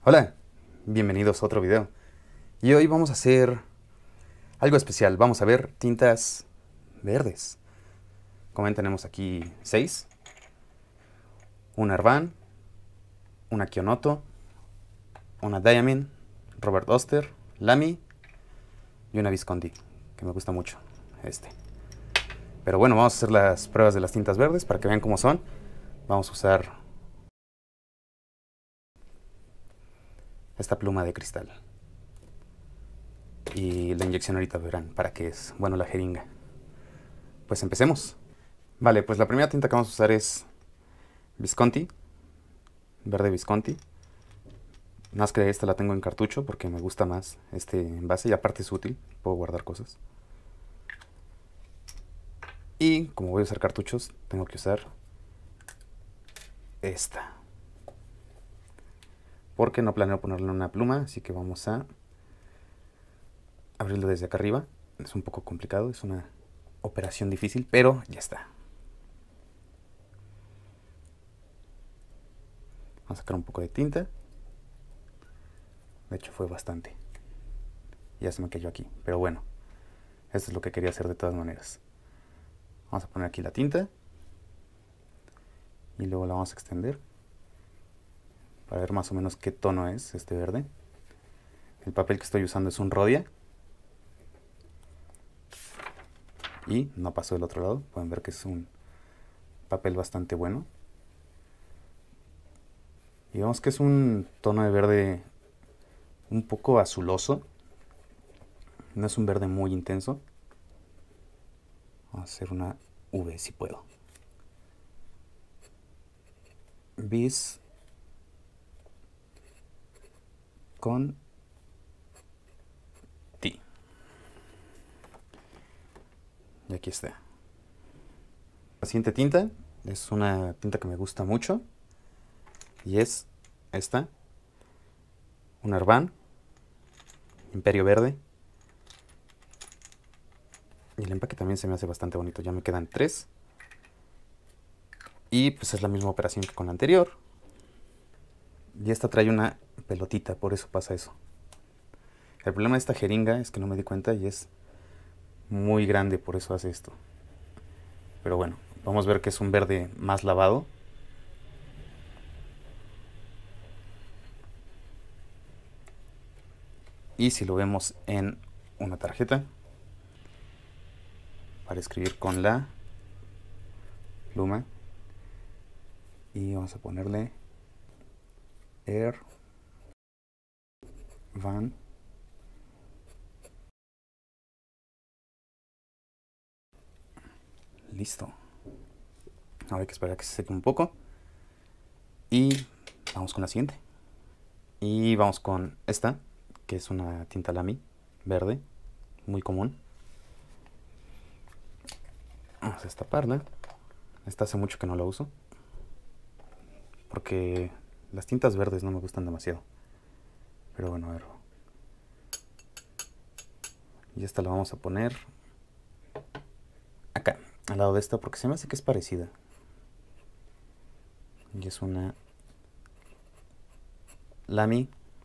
Hola, bienvenidos a otro video. Y hoy vamos a hacer algo especial. Vamos a ver tintas verdes. Como ven, tenemos aquí 6. Una Erbán, una Kionoto, una Diamine, Robert Oster, Lamy y una Visconti, que me gusta mucho este. Pero bueno, vamos a hacer las pruebas de las tintas verdes para que vean cómo son. Vamos a usar esta pluma de cristal. Y la inyección ahorita verán para qué es. Bueno, la jeringa. Pues empecemos. Vale, pues la primera tinta que vamos a usar es Visconti, verde Visconti. Más que esta la tengo en cartucho porque me gusta más este envase y aparte es útil, puedo guardar cosas. Y como voy a usar cartuchos, tengo que usar esta. Porque no planeo ponerle una pluma, así que vamos a abrirlo desde acá arriba. Es un poco complicado, es una operación difícil, pero ya está. Vamos a sacar un poco de tinta. De hecho fue bastante. Ya se me cayó aquí, pero bueno, esto es lo que quería hacer de todas maneras. Vamos a poner aquí la tinta y luego la vamos a extender para ver más o menos qué tono es este verde. El papel que estoy usando es un Rhodia y no pasó del otro lado. Pueden ver que es un papel bastante bueno. Y vemos que es un tono de verde un poco azuloso. No es un verde muy intenso. Vamos a hacer una V si puedo. Bis con T. Y aquí está. La siguiente tinta es una tinta que me gusta mucho. Y es esta. Un Herbán Imperio Verde. Y el empaque también se me hace bastante bonito. Ya me quedan 3. Y pues es la misma operación que con la anterior. Y esta trae una pelotita, por eso pasa eso. El problema de esta jeringa es que no me di cuenta y es muy grande, por eso hace esto. Pero bueno, vamos a ver que es un verde más lavado. Y si lo vemos en una tarjeta, para escribir con la pluma. Y vamos a ponerle Air Van. Listo. Ahora hay que esperar a que se seque un poco. Y vamos con la siguiente. Y vamos con esta, que es una tinta Lamy verde, muy común. Vamos a destaparla. Esta hace mucho que no la uso, porque las tintas verdes no me gustan demasiado. Pero bueno, a ver. Y esta la vamos a poner acá, al lado de esta, porque se me hace que es parecida. Y es una Lamy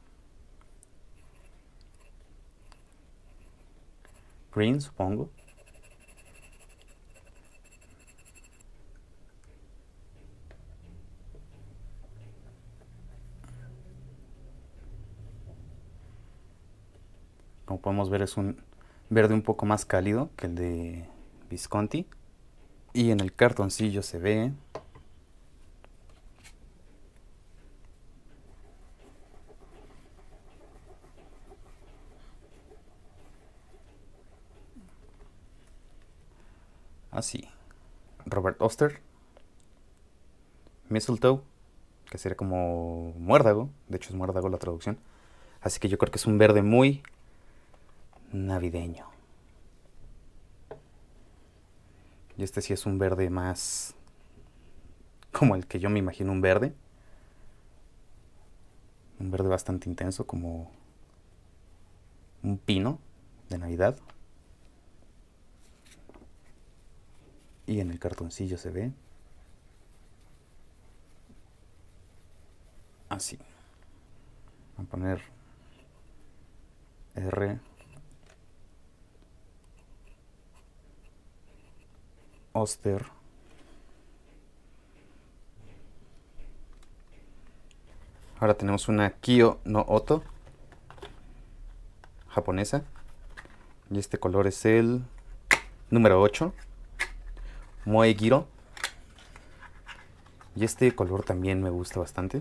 Green, supongo. Como podemos ver, es un verde un poco más cálido que el de Visconti. Y en el cartoncillo se ve así. Robert Oster, Mistletoe, que sería como muérdago. De hecho es muérdago la traducción. Así que yo creo que es un verde muy navideño. Y este sí es un verde más como el que yo me imagino un verde. Un verde bastante intenso, como un pino de Navidad. Y en el cartoncillo se ve así. Voy a poner R Oster. Ahora tenemos una Kyo no Oto japonesa. Y este color es el número 8, Moe Giro. Y este color también me gusta bastante.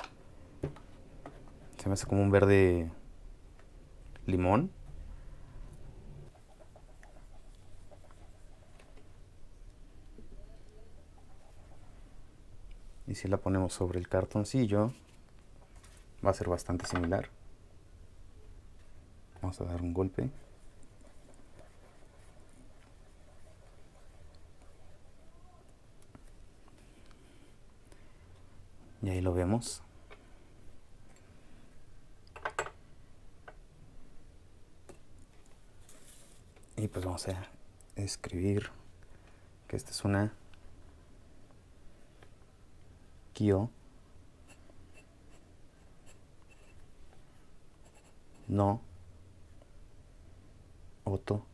Se me hace como un verde limón. Y si la ponemos sobre el cartoncillo, va a ser bastante similar. Vamos a dar un golpe. Y ahí lo vemos. Y pues vamos a escribir que esta es una Kyo no Oto.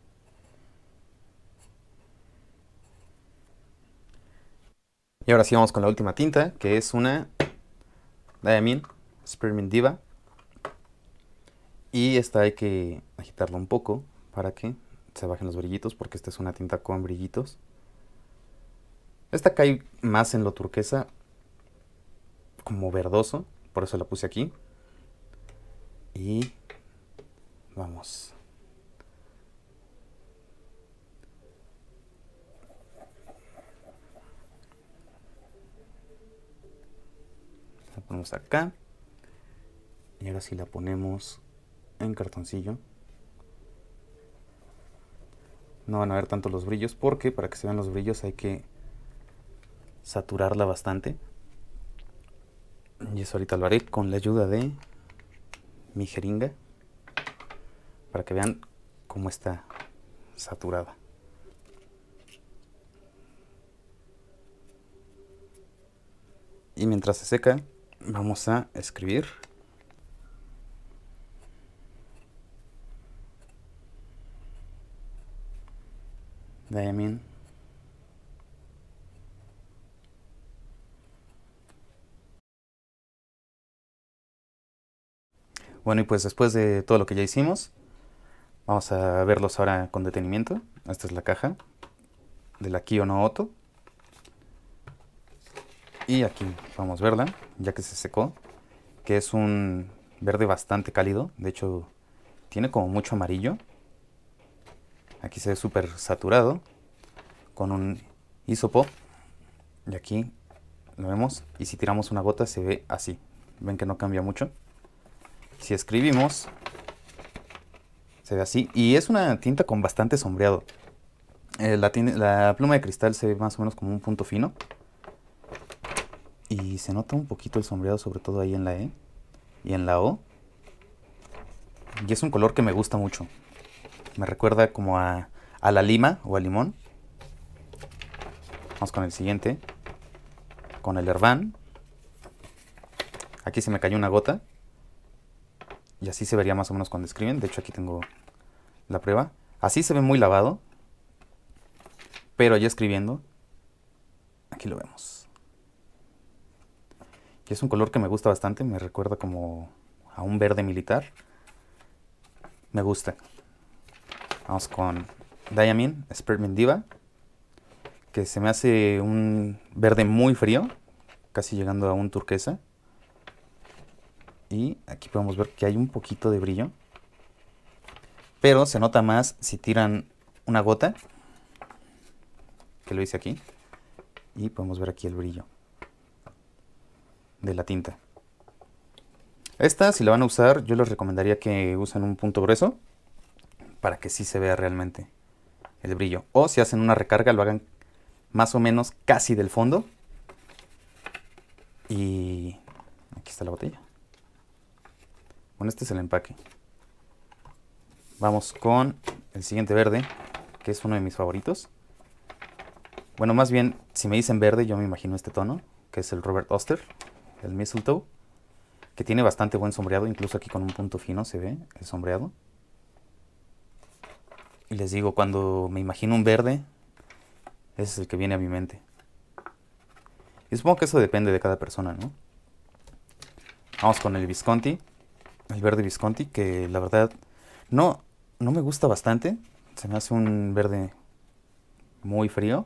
Y ahora sí vamos con la última tinta, que es una Diamine Spearmint Diva. Y esta hay que agitarla un poco para que se bajen los brillitos, porque esta es una tinta con brillitos. Esta cae más en lo turquesa, como verdoso, por eso la puse aquí. Y vamos. La ponemos acá. Y ahora sí la ponemos en cartoncillo. No van a ver tanto los brillos, porque para que se vean los brillos hay que saturarla bastante. Y eso ahorita lo haré con la ayuda de mi jeringa, para que vean cómo está saturada. Y mientras se seca, vamos a escribir. Diamine Bueno, y pues después de todo lo que ya hicimos, vamos a verlos ahora con detenimiento. Esta es la caja de la Kyo no Oto. Y aquí vamos a verla, ya que se secó, que es un verde bastante cálido. De hecho, tiene como mucho amarillo. Aquí se ve súper saturado con un hisopo. Y aquí lo vemos. Y si tiramos una gota se ve así. Ven que no cambia mucho. Si escribimos, se ve así. Y es una tinta con bastante sombreado. La pluma de cristal se ve más o menos como un punto fino. Y se nota un poquito el sombreado, sobre todo ahí en la E y en la O. Y es un color que me gusta mucho. Me recuerda como a la lima o al limón. Vamos con el siguiente. Con el Herbán. Aquí se me cayó una gota. Y así se vería más o menos cuando escriben. De hecho, aquí tengo la prueba. Así se ve muy lavado. Pero ya escribiendo, aquí lo vemos. Y es un color que me gusta bastante. Me recuerda como a un verde militar. Me gusta. Vamos con Diamine Spearmint Diva, que se me hace un verde muy frío, casi llegando a un turquesa. Y aquí podemos ver que hay un poquito de brillo, pero se nota más si tiran una gota, que lo hice aquí, y podemos ver aquí el brillo de la tinta. Esta, si la van a usar, yo les recomendaría que usen un punto grueso para que sí se vea realmente el brillo. O si hacen una recarga, lo hagan más o menos casi del fondo. Y aquí está la botella. Bueno, este es el empaque. Vamos con el siguiente verde, que es uno de mis favoritos. Bueno, más bien, si me dicen verde, yo me imagino este tono, que es el Robert Oster, el Mistletoe, que tiene bastante buen sombreado, incluso aquí con un punto fino se ve el sombreado. Y les digo, cuando me imagino un verde, ese es el que viene a mi mente. Y supongo que eso depende de cada persona, ¿no? Vamos con el Visconti, el verde Visconti, que la verdad no me gusta bastante. Se me hace un verde muy frío.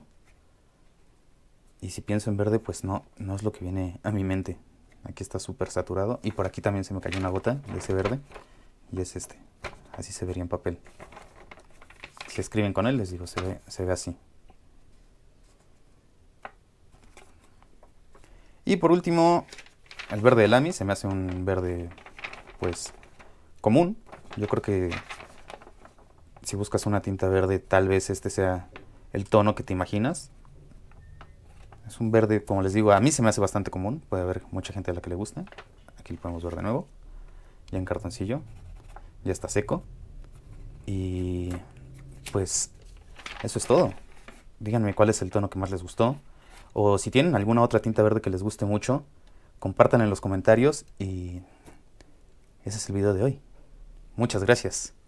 Y si pienso en verde, pues no es lo que viene a mi mente. Aquí está súper saturado. Y por aquí también se me cayó una gota de ese verde. Y es este. Así se vería en papel. Si escriben con él, les digo, se ve así. Y por último, el verde de Lamy. Se me hace un verde, pues, común. Yo creo que si buscas una tinta verde, tal vez este sea el tono que te imaginas. Es un verde, como les digo, a mí se me hace bastante común. Puede haber mucha gente a la que le gusta. Aquí lo podemos ver de nuevo. Ya en cartoncillo. Ya está seco. Y pues eso es todo. Díganme cuál es el tono que más les gustó. O si tienen alguna otra tinta verde que les guste mucho, compartan en los comentarios. Y ese es el video de hoy. Muchas gracias.